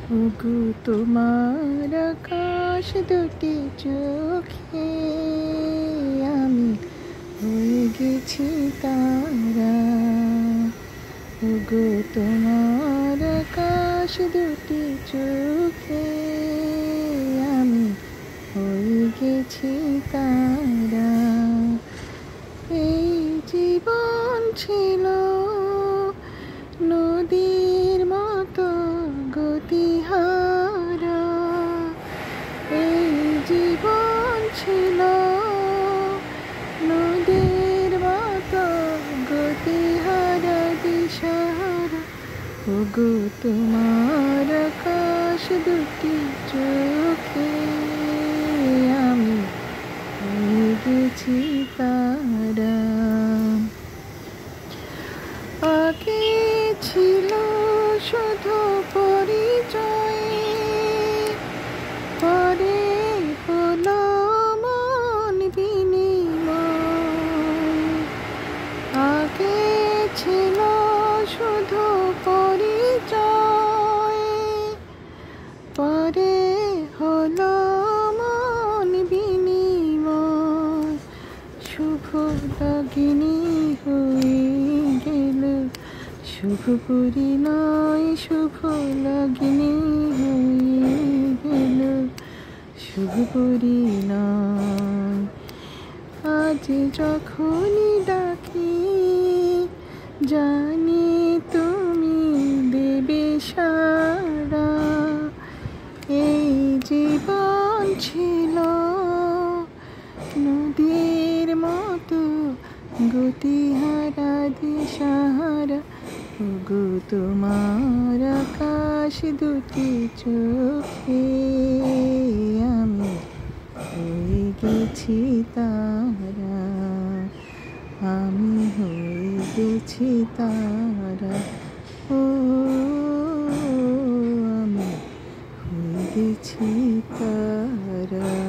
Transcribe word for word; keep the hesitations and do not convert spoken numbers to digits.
ওগো তোমার আকাশ দুটি চোখে আমি হয়ে গেছি তারা। ওগো তোমার আকাশ দুটি চোখে আমি হয়ে গেছি তারা। এই জীবন ছিল নদীর মতো গতিহারা, এই জীবন ছিল নদীর মতো গতিহারা দিশাহারা। ওগো তোমার আকাশ দুটি চোখে আমি হয়ে গেছি তারা। আগে ছিল শুধু পরিচয়, পরে হলো মন বিনিময়। আগে ছিল শুধু পরিচয়, পরে হলো মন বিনিময়। শুভ লাগিনী হয়ে গেল শুভ পরিণয়, শুভ লাগিনী হয়ে গেল শুভ পরিণয়। আজ যখনই ডাকি জানি তুমি দেবে সাড়া। এই জীবন ছিল নদীর মতো গতিহারা দিশাহারা। ওগো তোমার আকাশ দুটি চোখে আমি হয়ে গেছি তারা। আমি হয়ে গেছি তারা। ও আমি হয়ে গেছি তারা।